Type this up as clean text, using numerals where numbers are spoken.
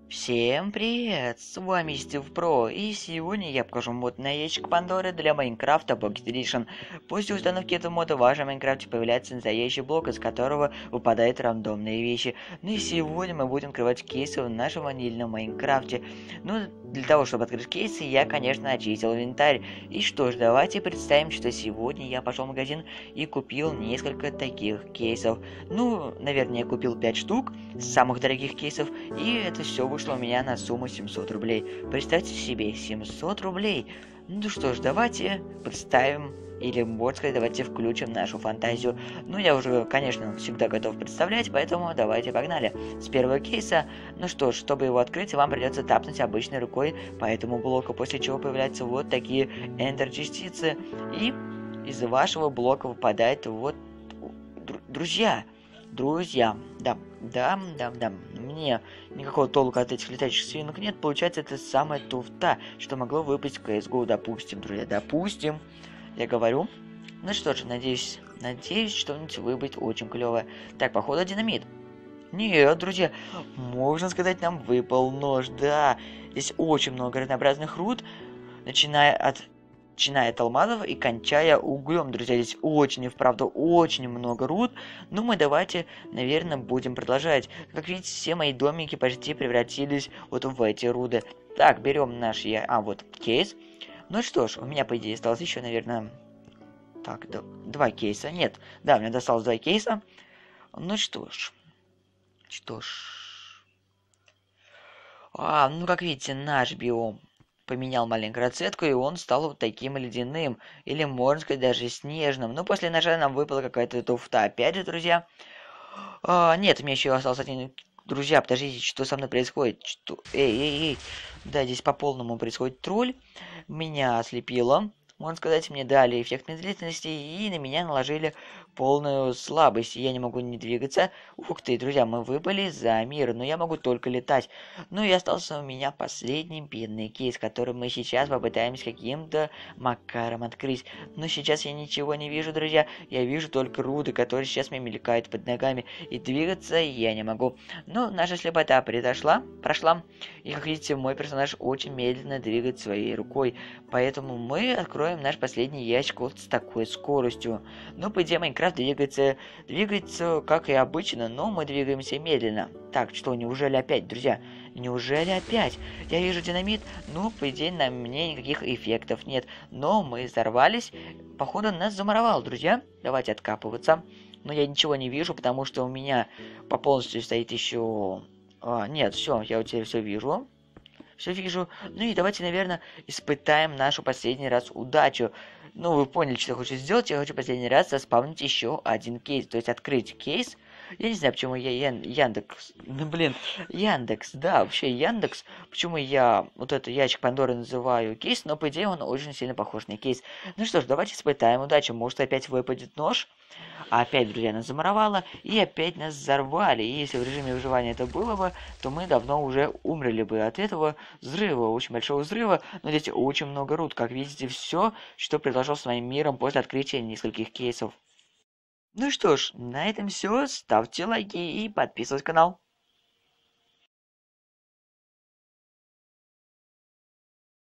Всем привет! С вами Стив Про, и сегодня я покажу мод на ящик Пандоры для Майнкрафта Pocket Edition. После установки этого мода в вашем Майнкрафте появляется настоящий блок, из которого выпадают рандомные вещи. Ну и сегодня мы будем открывать кейсы в нашем ванильном Майнкрафте. Ну, для того, чтобы открыть кейсы, я, конечно, очистил инвентарь. И что ж, давайте представим, что сегодня я пошел в магазин и купил несколько таких кейсов. Ну, наверное, я купил 5 штук самых дорогих кейсов, и это все вышло у меня на сумму 700 рублей. Представьте себе, 700 рублей. Ну что ж, давайте представим, или, можно сказать, давайте включим нашу фантазию. Ну, я уже, конечно, всегда готов представлять, поэтому давайте погнали. С первого кейса, ну что ж, чтобы его открыть, вам придется тапнуть обычной рукой по этому блоку, после чего появляются вот такие эндер-частицы, и из вашего блока выпадает вот друзья. Друзья, да, мне никакого толка от этих летающих свинок нет. Получается, это самая туфта, что могло выпасть в CSGO, допустим, друзья, допустим, я говорю. Ну что ж, надеюсь, что-нибудь выпадет очень клевое. Так, походу, динамит. Нет, друзья, можно сказать, нам выпал нож, да. Здесь очень много разнообразных руд, начиная от алмазов и кончая углем, друзья. Здесь очень и вправду очень много руд. Ну, мы давайте, наверное, будем продолжать. Как видите, все мои домики почти превратились вот в эти руды. Так, берем наш вот кейс. Ну что ж, у меня, по идее, осталось еще, наверное... Так, два кейса. Нет, да, мне досталось два кейса. Ну что ж. Ну, как видите, наш биом поменял маленькую расцветку, и он стал вот таким ледяным, или, можно сказать, даже снежным. Но после ножа нам выпала какая-то туфта. Опять же, друзья. Нет, у меня еще остался один... Друзья, подождите, что со мной происходит? Что? Эй. Да, здесь по полному происходит тролль. Меня ослепило. Можно сказать, мне дали эффект медлительности, и на меня наложили полную слабость. Я не могу не двигаться. Ух ты, друзья, мы выпали за мир, но я могу только летать. Ну и остался у меня последний бедный кейс, который мы сейчас попытаемся каким-то макаром открыть. Но сейчас я ничего не вижу, друзья. Я вижу только руды, которые сейчас мне мелькают под ногами. И двигаться я не могу. Но наша слепота прошла. И, как видите, мой персонаж очень медленно двигает своей рукой. Поэтому мы откроем наш последний ящик вот с такой скоростью. Но, по идее, Майнкрафт двигается как и обычно, но мы двигаемся медленно. Так, что, неужели опять, друзья? Неужели опять? Я вижу динамит, ну, по идее, на мне никаких эффектов нет. Но мы взорвались. Походу, нас замуровал, друзья. Давайте откапываться. Но я ничего не вижу, потому что у меня по полностью стоит еще... нет, все, я вот теперь все вижу. Все вижу. Ну и давайте, наверное, испытаем нашу последний раз удачу. Ну, вы поняли, что я хочу сделать. Я хочу последний раз заспавнить еще один кейс. То есть открыть кейс. Я не знаю, почему я Яндекс. Ну, блин, Яндекс, да, вообще Яндекс. Почему я вот этот ящик Пандоры называю кейс, но по идее он очень сильно похож на кейс. Ну что ж, давайте испытаем удачу. Может опять выпадет нож. А опять, друзья, нас замуровало, и опять нас взорвали. И если в режиме выживания это было бы, то мы давно уже умерли бы от этого взрыва, очень большого взрыва. Но здесь очень много руд. Как видите, все, что произошло с моим миром после открытия нескольких кейсов. Ну что ж, на этом все. Ставьте лайки и подписывайтесь на канал.